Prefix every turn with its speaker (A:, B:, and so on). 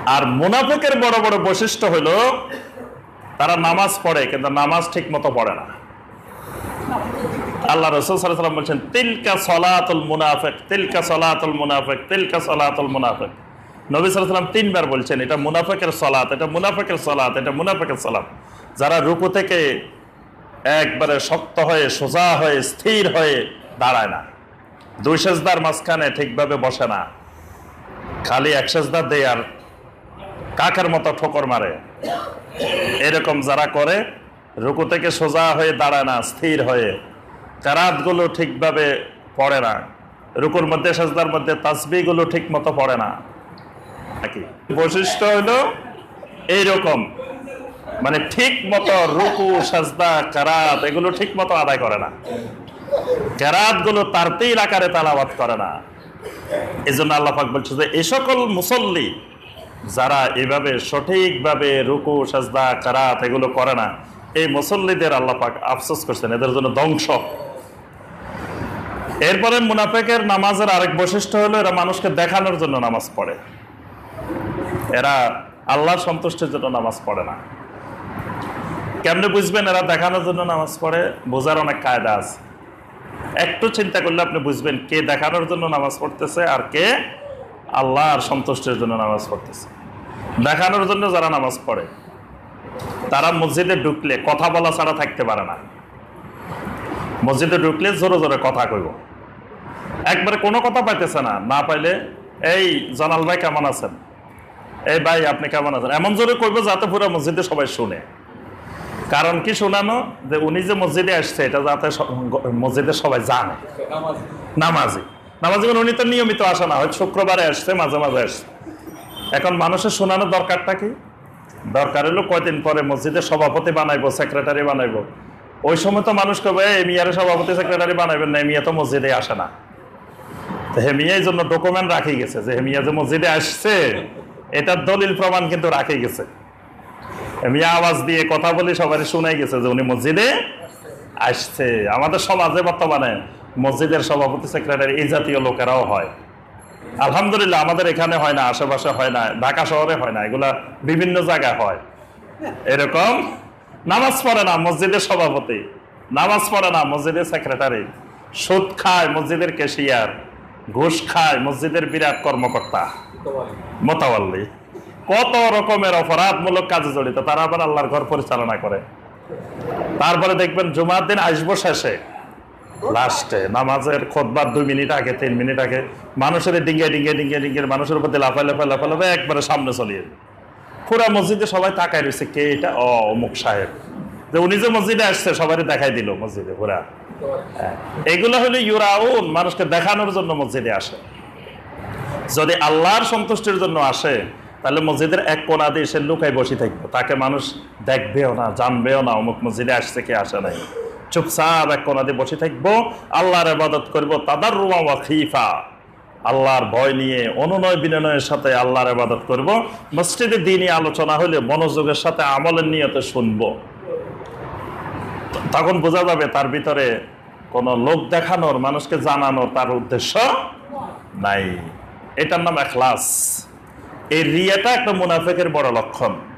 A: আর মুনাফিকের বড় বড় বৈশিষ্ট্য হলো তারা নামাজ পড়ে কিন্তু নামাজ ঠিক মতো পড়ে না। আল্লাহ রাসূল সাল্লাল্লাহু আলাইহি ওয়াসাল্লাম বলেছেন, তিলকা সলাতুল মুনাফিক, তিলকা সলাতুল মুনাফিক, তিলকা সলাতুল মুনাফিক। নবী সাল্লাল্লাহু আলাইহি ওয়াসাল্লাম তিনবার বলছেন, এটা মুনাফিকের সালাত, এটা মুনাফিকের সালাত, এটা মুনাফিকের সালাত। যারা রুকু থেকে একবারে শক্ত হয়ে, সোজা হয়ে, স্থির হয়ে দাঁড়ায় না, দুই সেজদার মাঝখানে ঠিকভাবে বসে না, খালি এক সেজদা দেয় আর কাকের মতো ঠোকর মারে, এরকম যারা করে, রুকু থেকে সোজা হয়ে দাঁড়ায় না, স্থির হয়ে, কেরাতগুলো ঠিকভাবে পড়ে না, রুকুর মধ্যে সেজদার মধ্যে তাসবিহগুলো ঠিক মতো পড়ে না। বৈশিষ্ট্য হলো এইরকম, মানে ঠিক মতো রুকু, সেজদা, কেরাত এগুলো ঠিক মতো আদায় করে না, কেরাত গুলো তারতিল আকারে তেলাওয়াত করে না। এই জন্য আল্লাহ পাক বলছে যে এই সকল মুসল্লি যারা এভাবে সঠিকভাবে রুকু, সেজদা, কেরাত এগুলো করে না, এই মুসল্লিদের আল্লাহ পাক আফসোস করছেন, এদের জন্য ধ্বংস। এরপরে মুনাফিকের নামাজের আরেক বৈশিষ্ট্য হলো এরা মানুষকে দেখানোর জন্য নামাজ পড়ে, এরা আল্লাহর সন্তুষ্টির জন্য নামাজ পড়ে না। কেমনে বুঝবেন এরা দেখানোর জন্য নামাজ পড়ে? বোঝার অনেক কায়দা আছে। একটু চিন্তা করলে আপনি বুঝবেন কে দেখানোর জন্য নামাজ পড়তেছে আর কে আল্লাহর সন্তুষ্টির জন্য নামাজ পড়তেছে। দেখানোর জন্য যারা নামাজ পড়ে তারা মসজিদে ঢুকলে কথা বলা ছাড়া থাকতে পারে না। মসজিদে ঢুকলে জোরে জোরে কথা কইব, একবারে কোনো কথা পাইতেছে না, না পাইলে এই জানাল ভাই কেমন আছেন, এই ভাই আপনি কেমন আছেন, এমন জোরে কইব যাতে পুরো মসজিদে সবাই শুনে। কারণ কি শোনানো, যে উনি যে মসজিদে আসছে এটা যাতে মসজিদে সবাই জানে। নামাজি নামাজি উনি তো নিয়মিত আসে না, হয়তো শুক্রবারে আসছে, মাঝে মাঝে আসছে। এখন মানুষের শোনানোর দরকারটা কি? দরকার হলো কয়দিন পরে মসজিদের সভাপতি বানাইবো, সেক্রেটারি বানাইবো, ওই সময় তো মানুষ কবে এই মিয়ারে সভাপতি সেক্রেটারি বানাইবেন না, মিয়া তো মসজিদে আসে না। হেমিয়া এই জন্য ডকুমেন্ট রাখি গেছে যে হেমিয়া যে মসজিদে আসছে এটার দলিল প্রমাণ কিন্তু রাখি গেছে। হেমিয়া আওয়াজ দিয়ে কথা বলে সবাই শুনাই গেছে যে উনি মসজিদে আসছে। আমাদের সমাজে বর্তমানে মসজিদের সভাপতি সেক্রেটারি এই জাতীয় লোকেরাও হয়। আলহামদুলিল্লাহ আমাদের এখানে হয় না, আশেপাশে হয় না, ঢাকা শহরে হয় না, এগুলা বিভিন্ন জায়গায় হয়। এরকম নামাজ পড়ে না মসজিদের সভাপতি, নামাজ পড়ে না মসজিদের সেক্রেটারি, সুদ খায় মসজিদের ক্যাশিয়ার, ঘুষ খায় মসজিদের বিরাট কর্মকর্তা, মোতাওয়াল্লি, কত রকমের অপরাধমূলক কাজে জড়িত, তারা আবার আল্লাহর ঘর পরিচালনা করে। তারপরে দেখবেন জুমার দিন আসবো শেষে, লাস্টে নামাজের খুতবার 2 মিনিট আগে 3 মিনিট আগে মানুষের ডিঙ্গে ডিঙ্গে ডিঙ্গে ডিঙ্গে মানুষের উপর লাফাই লাফাই লাফাই লাফাই একবারে সামনে চলিয়ে পুরা মসজিদে সবাই তাকায় রয়েছে, কে এটা? অমুক সাহেব, যে উনি যে মসজিদে আসছে সবাই দেখাই দিল মসজিদে পুরা। এগুলো হলো ইউরাউন, মানুষকে দেখানোর জন্য মসজিদে আসে। যদি আল্লাহর সন্তুষ্টির জন্য আসে তাহলে মসজিদের এক কোণা দিয়ে সে লুকায় বসে থাকবে, তাকে মানুষ দেখবেও না, জানবেও না অমুক মসজিদে আসছে কে আসে নাই। চুপচাপ এক কোণা দিয়ে বসে থাকবো, আল্লাহর ইবাদত করবো, তাদাররুআ ওয়া খীফা, আল্লাহর ভয় নিয়ে অনুনয় বিনয়ের সাথে আল্লাহর ইবাদত করব। মসজিদে দ্বীনি আলোচনা হলে মনোযোগের সাথে আমলের নিয়তে শুনবো, তখন বোঝা যাবে তার ভিতরে কোনো লোক দেখানোর, মানুষকে জানানোর তার উদ্দেশ্য নাই। এটার নাম ইখলাস। এই রিয়াটা একটা মুনাফিকের বড় লক্ষণ।